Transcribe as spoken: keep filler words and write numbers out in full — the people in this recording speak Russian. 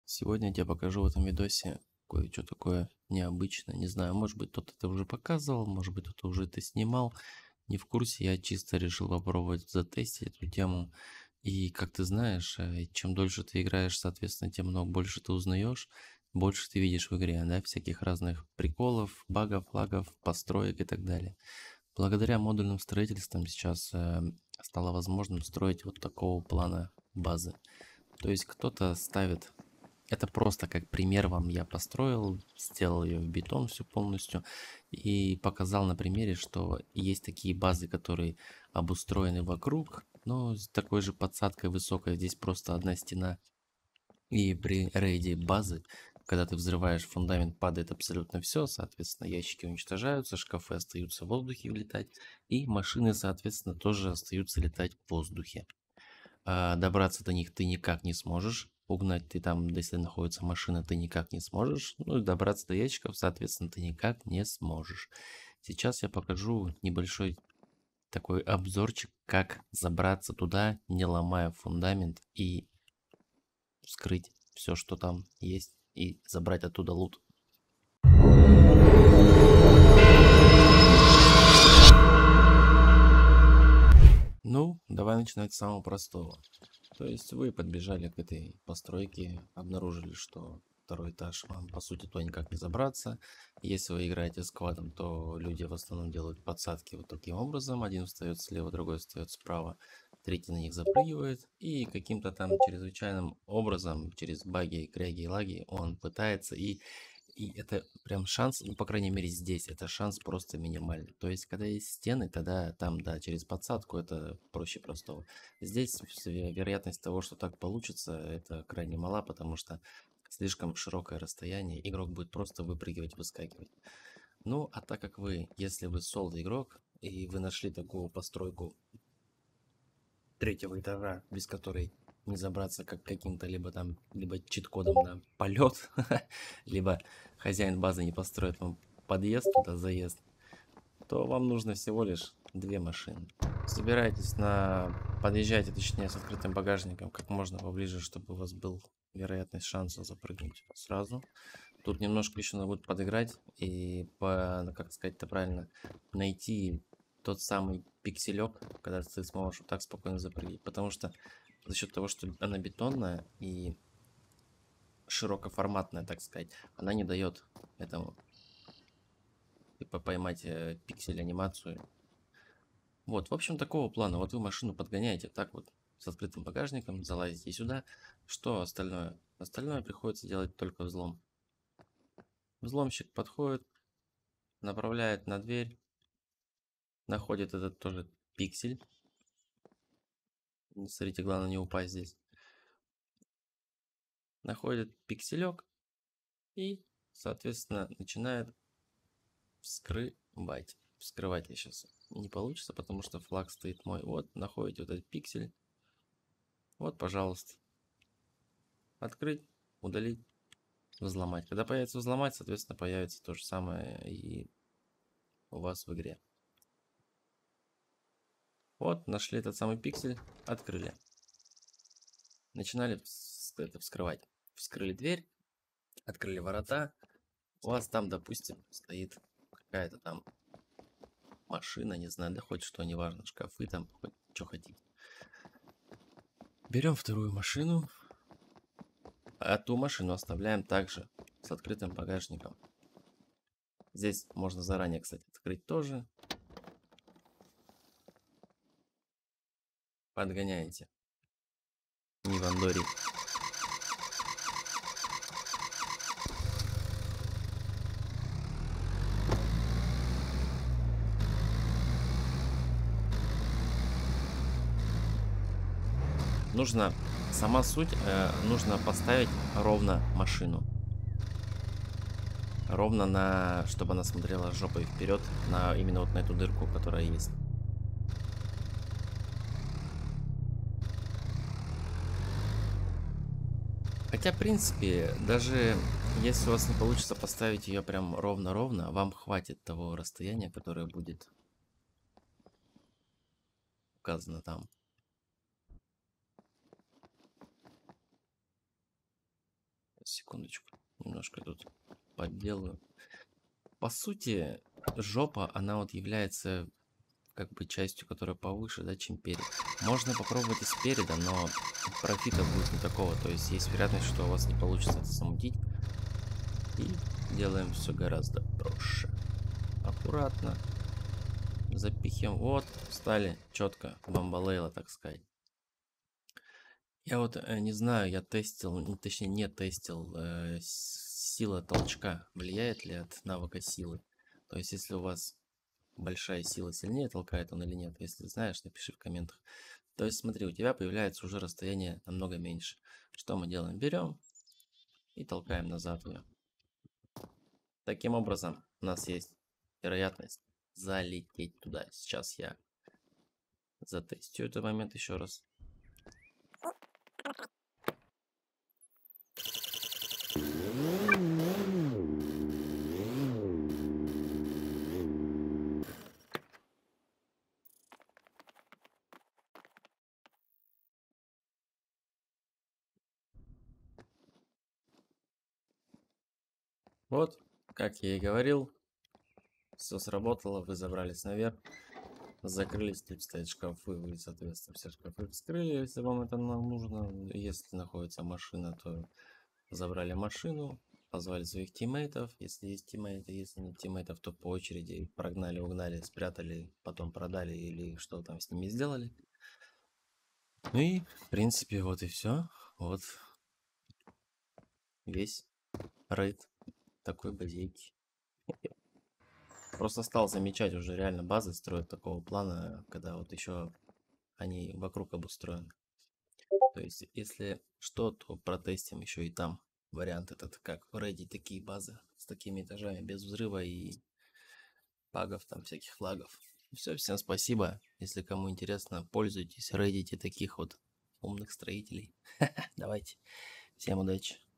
Сегодня я тебе покажу в этом видосе кое-что такое необычное. Не знаю, может быть, кто-то это уже показывал, может быть, кто-то уже это снимал. Не в курсе, я чисто решил попробовать затестить эту тему. И, как ты знаешь, э, чем дольше ты играешь, соответственно, тем много больше ты узнаешь, больше ты видишь в игре, да, всяких разных приколов, багов, лагов, построек и так далее. Благодаря модульным строительствам сейчас э, стало возможным строить вот такого плана базы. То есть кто-то ставит это просто как пример вам я построил, сделал ее в бетон всю полностью и показал на примере, что есть такие базы, которые обустроены вокруг, но с такой же подсадкой высокой. Здесь просто одна стена. И при рейде базы, когда ты взрываешь фундамент, падает абсолютно все, соответственно, ящики уничтожаются, шкафы остаются в воздухе летать, и машины, соответственно, тоже остаются летать в воздухе. А, добраться до них ты никак не сможешь. Угнать ты там, если находится машина, ты никак не сможешь. Ну и добраться до ящиков, соответственно, ты никак не сможешь. Сейчас я покажу небольшой такой обзорчик, как забраться туда, не ломая фундамент, и вскрыть все, что там есть, и забрать оттуда лут. Ну, давай начинать с самого простого. То есть вы подбежали к этой постройке, обнаружили, что второй этаж вам по сути то никак не забраться. Если вы играете с квадом, то люди в основном делают подсадки вот таким образом. Один встает слева, другой встает справа, третий на них запрыгивает. И каким-то там чрезвычайным образом, через баги, кряги и лаги, он пытается и и это прям шанс, ну, по крайней мере, здесь, это шанс просто минимальный. То есть, когда есть стены, тогда там, да, через подсадку это проще простого. Здесь ве- вероятность того, что так получится, это крайне мала, потому что слишком широкое расстояние, игрок будет просто выпрыгивать, выскакивать. Ну, а так как вы, если вы соло игрок, и вы нашли такую постройку третьего этажа, без которой не забраться как каким-то либо там, либо чит-кодом на полет, либо хозяин базы не построит вам подъезд туда, заезд, то вам нужно всего лишь две машины. Собирайтесь на... Подъезжайте, точнее, с открытым багажником как можно поближе, чтобы у вас был вероятность шанса запрыгнуть сразу. Тут немножко еще надо будет подыграть и, по, ну, как сказать-то правильно, найти тот самый пикселек, когда ты сможешь вот так спокойно запрыгнуть. Потому что за счет того, что она бетонная и широкоформатная, так сказать, она не дает этому типа поймать э, пиксель анимацию. Вот, в общем, такого плана. Вот вы машину подгоняете так вот с открытым багажником, залазите сюда. Что остальное? Остальное приходится делать только взлом. Взломщик подходит, направляет на дверь, находит этот тоже пиксель. Смотрите, главное не упасть здесь. Находит пикселек и, соответственно, начинает вскрывать. Вскрывать я сейчас не получится, потому что флаг стоит мой. Вот, находите вот этот пиксель. Вот, пожалуйста. Открыть, удалить, взломать. Когда появится взломать, соответственно, появится то же самое и у вас в игре. Вот, нашли этот самый пиксель, открыли. Начинали это вскрывать. Вскрыли дверь, открыли ворота. У вас там, допустим, стоит какая-то там машина, не знаю, да хоть что, неважно, шкафы там, хоть что хотите. Берем вторую машину, а ту машину оставляем также с открытым багажником. Здесь можно заранее, кстати, открыть тоже. Подгоняете. Не вандори. Нужно, сама суть, э, нужно поставить ровно машину. Ровно на, чтобы она смотрела жопой вперед, на именно вот на эту дырку, которая есть. Хотя, в принципе, даже если у вас не получится поставить ее прям ровно-ровно, вам хватит того расстояния, которое будет указано там. Секундочку. Немножко тут подделаю. По сути, жопа, она вот является как бы частью, которая повыше, да, чем перед. Можно попробовать и спереда, но профита будет не такого. То есть есть вероятность, что у вас не получится это замутить. И делаем все гораздо проще. Аккуратно. Запихиваем. Вот, встали четко. Бамбалейла, так сказать. Я вот э, не знаю, я тестил, ну, точнее не тестил, э, с- сила толчка влияет ли от навыка силы. То есть если у вас большая сила сильнее толкает он или нет, если знаешь, напиши в комментах. То есть смотри, у тебя появляется уже расстояние намного меньше. Что мы делаем? Берем и толкаем назад ее. Таким образом у нас есть вероятность залететь туда. Сейчас я затестю этот момент еще раз. Вот, как я и говорил, все сработало, вы забрались наверх, закрылись, тут стоят шкафы, вы, соответственно, все шкафы вскрыли, если вам это нам нужно. Если находится машина, то забрали машину, позвали своих тиммейтов, если есть тиммейты, если нет тиммейтов, то по очереди прогнали, угнали, спрятали, потом продали или что там с ними сделали. Ну и, в принципе, вот и все. Вот весь рейд такой базейки. Просто стал замечать, уже реально базы строят такого плана, когда вот еще они вокруг обустроены. То есть, если что, то протестим еще и там вариант этот, как в рейде такие базы с такими этажами без взрыва и багов, там всяких флагов. Все, всем спасибо. Если кому интересно, пользуйтесь, рейдите таких вот умных строителей. Давайте. Всем удачи.